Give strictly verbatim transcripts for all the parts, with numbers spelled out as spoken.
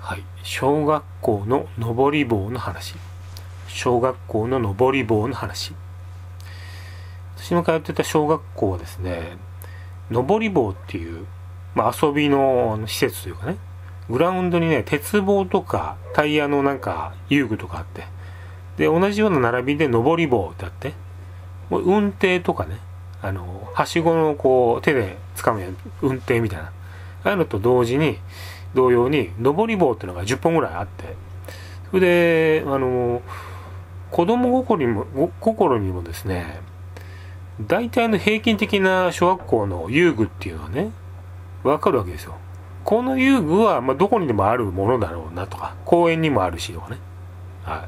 はい、小学校の登り棒の話。小学校の登り棒の話。私の通ってた小学校はですね、登り棒っていう、まあ、遊びの施設というかね、グラウンドにね、鉄棒とかタイヤのなんか遊具とかあって、で、同じような並びで登り棒ってあって、もう運転とかね、あの、はしごのこう手で掴むような運転みたいな、ああいうのと同時に、同様に登り棒っていうのがじゅっぽんぐらいあって、それであの子供心にも心にもですね、大体の平均的な小学校の遊具っていうのはね、分かるわけですよ。この遊具は、まあ、どこにでもあるものだろうなとか、公園にもあるしとかね、はい、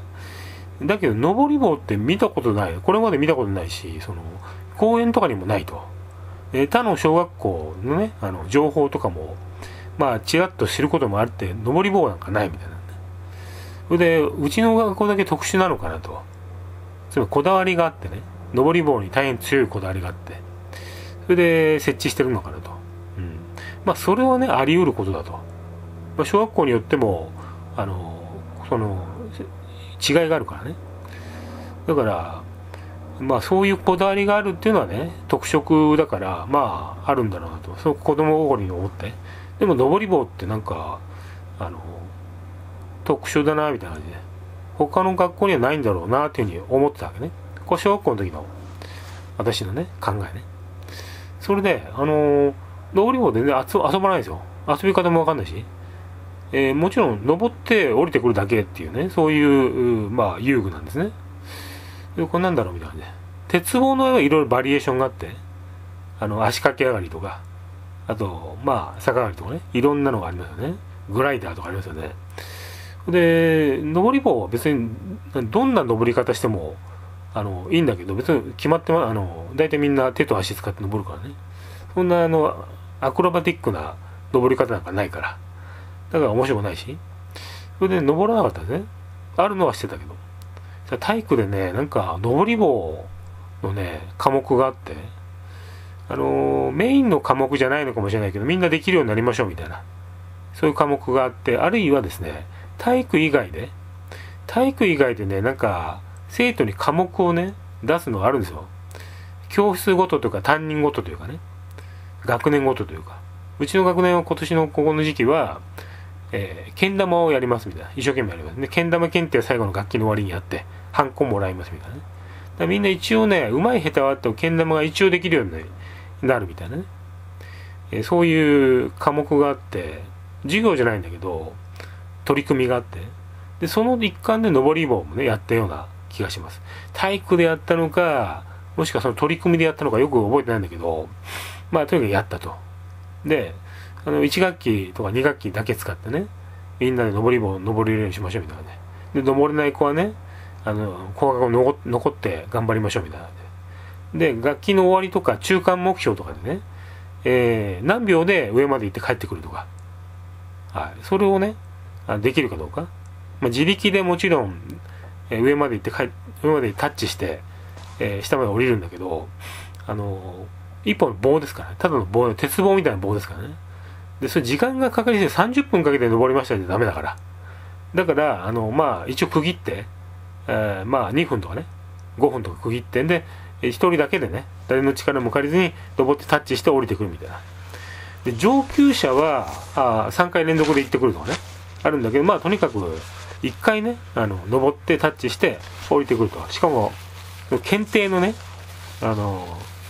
だけど登り棒って見たことない、これまで見たことないし、その公園とかにもないと、え他の小学校のね、あの情報とかもまあちらっと知ることもあって、登り棒なんかないみたいなね。それでうちの学校だけ特殊なのかなと。つまりこだわりがあってね、登り棒に大変強いこだわりがあって、それで設置してるのかなと。うん、まあそれはね、あり得ることだと。まあ、小学校によってもあのその違いがあるからね。だからまあそういうこだわりがあるっていうのはね、特色だからまああるんだろうなと。そう子供心に思って。でも登り棒ってなんかあの特殊だなみたいな感じで、他の学校にはないんだろうなっていうふうに思ってたわけね。これ小学校の時の私のね考えね。それであの登り棒でね遊ばないですよ。遊び方もわかんないし、えー、もちろん登って降りてくるだけっていうね、そういうまあ遊具なんですね。でこれなんだろうみたいな感じで、鉄棒のいろいろバリエーションがあって、あの足掛け上がりとか、あと、まあ、逆上がりとかね、いろんなのがありますよね。グライダーとかありますよね。で、登り棒は別に、どんな登り方しても、あの、いいんだけど、別に決まってま、あの、大体みんな手と足使って登るからね。そんな、あの、アクロバティックな登り方なんかないから。だから面白くないし。それで登らなかったですね。あるのはしてたけど。体育でね、なんか、登り棒のね、科目があって、あのー、メインの科目じゃないのかもしれないけど、みんなできるようになりましょうみたいな、そういう科目があって、あるいはですね、体育以外で体育以外でね、なんか生徒に科目をね出すのがあるんですよ。教室ごとというか担任ごとというかね、学年ごとというか、うちの学年は今年のここの時期は、えー、けん玉をやりますみたいな、一生懸命やりますね。けん玉検定は最後の学期の終わりにやってハンコもらいますみたいなね。だからみんな一応ね、うまい下手はあってもけん玉が一応できるようになるみたいなね、えー、そういう科目があって、授業じゃないんだけど取り組みがあって、でその一環で登り棒もねやったような気がします。体育でやったのか、もしくはその取り組みでやったのかよく覚えてないんだけど、まあとにかくやったと。であのいち学期とかに学期だけ使ってね、みんなで登り棒登れるようにしましょうみたいなね。で登れない子はね、あの高学を残って頑張りましょうみたいなで、で学期の終わりとか中間目標とかでね、えー、何秒で上まで行って帰ってくるとか、はい、それをねできるかどうか、まあ、自力でもちろん、えー、上まで行って帰上までタッチして、えー、下まで降りるんだけど、あのー、一本の棒ですからね、ただの棒、鉄棒みたいな棒ですからね。でそれ時間がかかりしてさんじゅっぷんかけて登りましたってダメだから、だからあのまあ一応区切って、えー、まあにふんとかねごふんとか区切ってんで、ひとりだけでね、誰の力も借りずに登ってタッチして降りてくるみたいな。で上級者はあさんかい連続で行ってくるとかねあるんだけど、まあとにかくいっかいね、あの登ってタッチして降りてくると。しかも検定のね、あの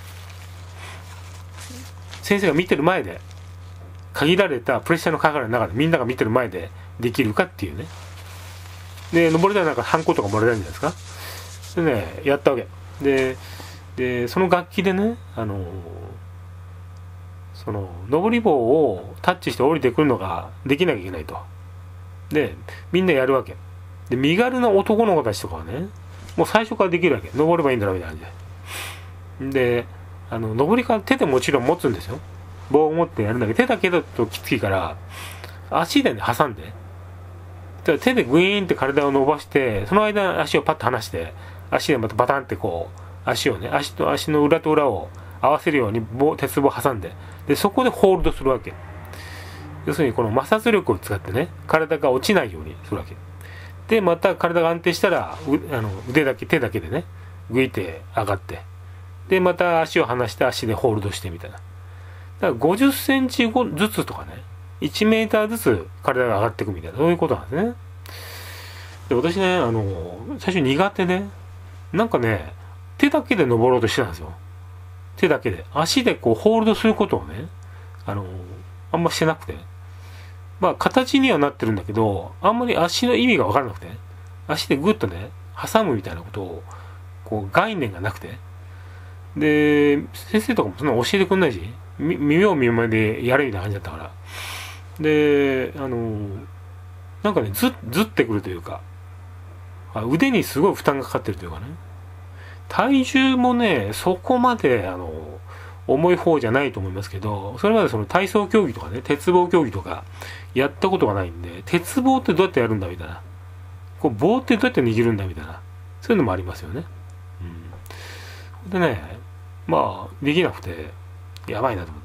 先生が見てる前で、限られたプレッシャーのかかる中でみんなが見てる前でできるかっていうね。で登れたらなんかハンコとかもらえるんじゃないですか。でねやったわけで、でその楽器でね、あのその登り棒をタッチして降りてくるのができなきゃいけないと。でみんなやるわけで、身軽な男の子たちとかはね、もう最初からできるわけ、登ればいいんだろうみたいな感じで。であの登りから手でもちろん持つんですよ、棒を持ってやるんだけど、手だけだときついから足でね挟んで、手でグイーンって体を伸ばして、その間足をパッと離して、足でまたバタンってこう足をね、足と足の裏と裏を合わせるように棒鉄棒挟んで、でそこでホールドするわけ要するにこの摩擦力を使ってね、体が落ちないようにするわけで、また体が安定したらあの腕だけ手だけでねグイって上がって、でまた足を離して足でホールドしてみたいな。だからごじゅっセンチずつとかね、いちメーターずつ体が上がっていくみたいな、そういうことなんですね。で私ね、あの最初苦手で、なんかね手だけで登ろうとしてたんですよ。手だけで足でこうホールドすることをね、あのあんましてなくて、まあ形にはなってるんだけど、あんまり足の意味が分からなくて、足でグッとね挟むみたいなことをこう概念がなくて、で先生とかもそんな教えてくんないし、み見よう見までやれみたいな感じだったから、であのなんかねずずってくるというか、腕にすごい負担がかかってるというかね、体重もねそこまであの重い方じゃないと思いますけど、それまでその体操競技とかね、鉄棒競技とかやったことがないんで、鉄棒ってどうやってやるんだみたいな、こう棒ってどうやって握るんだみたいな、そういうのもありますよね。うん、でね、まあできなくてやばいなと思って、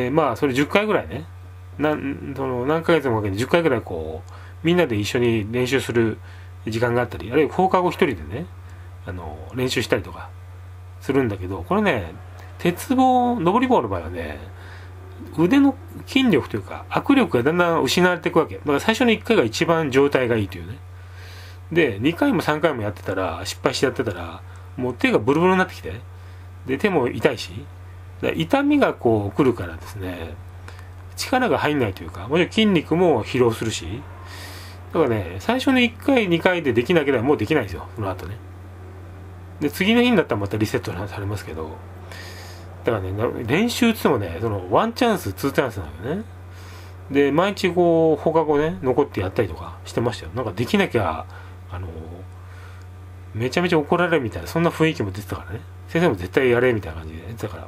でまあそれじゅっかいぐらいね、なんその何ヶ月もかけてじゅっかいぐらいこうみんなで一緒に練習する時間があったり、あるいは放課後一人でねあの練習したりとかするんだけど、これね鉄棒登り棒の場合はね、腕の筋力というか握力がだんだん失われていくわけだから、最初のいっかいが一番状態がいいというね。でにかいもさんかいもやってたら、失敗してやってたらもう手がブルブルになってきて、で手も痛いし、だ痛みがこう来るからですね、力が入んないというか、もちろん筋肉も疲労するし、だからね最初のいっかいにかいでできなければもうできないんですよ、その後ね。で次の日になったらまたリセットされますけど、だからね練習っつってもね、そのワンチャンスツーチャンスなんだよね。で毎日こう放課後ね残ってやったりとかしてましたよ。なんかできなきゃあのめちゃめちゃ怒られるみたいな、そんな雰囲気も出てたからね、先生も絶対やれみたいな感じで言ってたから、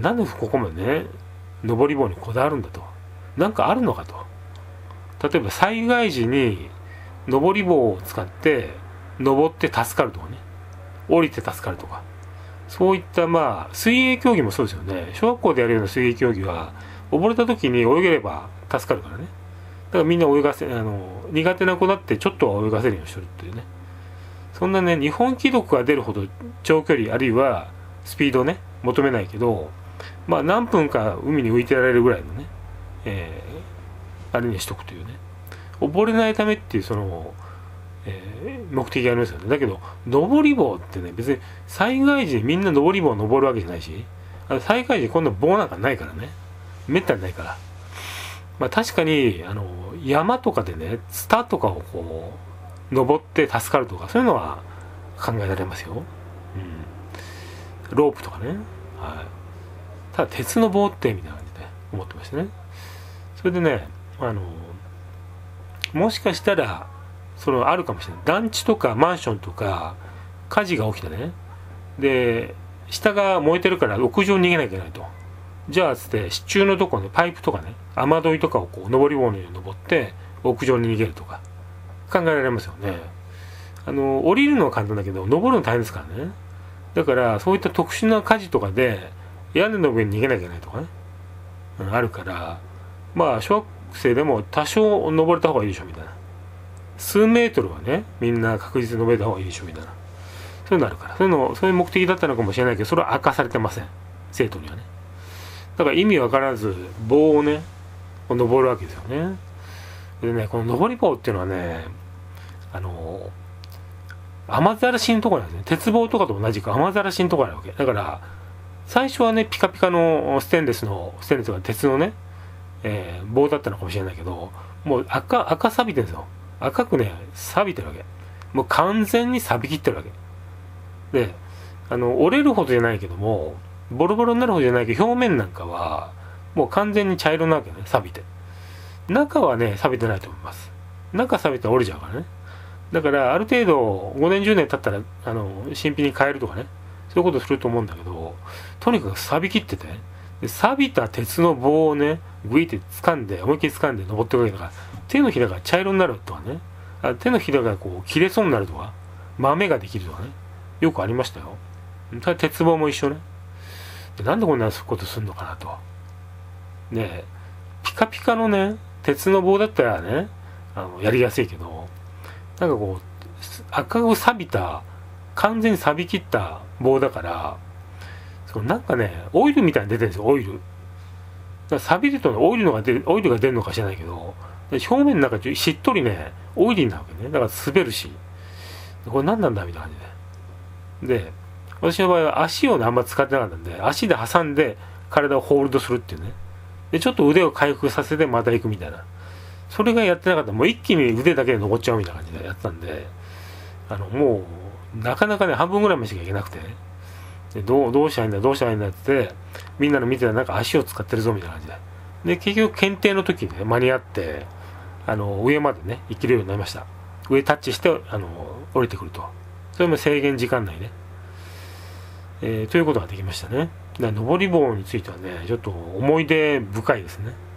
なんでここまでね登り棒にこだわるんだと、なんかあるのかと。例えば災害時に登り棒を使って登って助かるとかね、降りて助かるとか、そういったまあ水泳競技もそうですよね。小学校でやるような水泳競技は溺れた時に泳げれば助かるからね。だからみんな泳がせ、あの苦手な子だってちょっとは泳がせるようにしてるっていうね。そんなね日本記録が出るほど長距離あるいはスピードをね求めないけど、まあ何分か海に浮いてられるぐらいのね、えー、あれにしとくというね、溺れないためっていうその、えー、目的がありますよね。だけど登り棒ってね、別に災害時にみんな登り棒を登るわけじゃないし、あの災害時にこんな棒なんかないからね、めったにないから。まあ確かにあの山とかでねツタとかをこう登って助かるとか、そういうのは考えられますよ。うん、ロープとかね、はい、ただ鉄の棒ってみたいな感じで思ってましたね。それでね、あのもしかしたらそのあるかもしれない。団地とかマンションとか火事が起きてね、で下が燃えてるから屋上に逃げなきゃいけないと。じゃあつって支柱のとこね、パイプとかね、雨どいとかをこう登り棒のように登って屋上に逃げるとか考えられますよね。あの降りるのは簡単だけど登るの大変ですからね。だからそういった特殊な火事とかで屋根の上に逃げなきゃいけないとかね、うん、あるから、まあ小学生でも多少登れた方がいいでしょみたいな、数メートルはねみんな確実に登れた方がいいでしょみたいな、そういうのあるから、そういうのそういう目的だったのかもしれないけど、それは明かされてません、生徒にはね。だから意味わからず棒をね登るわけですよね。でね、この登り棒っていうのはね、あの雨ざらしのところなんですね。鉄棒とかと同じく雨ざらしのところあるわけだから、最初はねピカピカのステンレスのステンレスが鉄のね、えー、棒だったのかもしれないけど、もう赤赤錆びてるんですよ。赤くね錆びてるわけ。もう完全に錆びきってるわけで、あの折れるほどじゃないけどもボロボロになるほどじゃないけど、表面なんかはもう完全に茶色なわけね、錆びて。中はね錆びてないと思います。中錆びて折れちゃうからね。だからある程度ごねんじゅうねん経ったらあの新品に変えるとかね、そういうことすると思うんだけど、とにかく錆びきってて、で錆びた鉄の棒をねグイって掴んで思いっきり掴んで登っていくわけだから、手のひらが茶色になるとかね、あ手のひらがこう切れそうになるとか、豆ができるとかね、よくありましたよ。ただ鉄棒も一緒ね。でなんでこんなことするのかなと。でピカピカのね鉄の棒だったらねあのやりやすいけど、なんかこう赤く錆びた完全に錆びきった棒だから、そのなんかねオイルみたいに出てるんですよ。オイルだから錆びると、ね、オイルのが出るオイルが出るのか知らないけど、表面の中しっとりねオイリーなわけね。だから滑るし、これ何なんだみたいな感じで、で私の場合は足をねあんま使ってなかったんで、足で挟んで体をホールドするっていうね、でちょっと腕を回復させてまた行くみたいな、それがやってなかったらもう一気に腕だけで登っちゃうみたいな感じでやったんで、あのもうなかなかね半分ぐらいまでしかいけなくてね、でどうどうしたらいいんだどうしたらいいんだってみんなの見てたらなんか足を使ってるぞみたいな感じで、で結局検定の時にね間に合ってあの上までね行けるようになりました。上タッチしてあの降りてくると、それも制限時間内ね、えー、ということができましたね。だから登り棒についてはねちょっと思い出深いですね。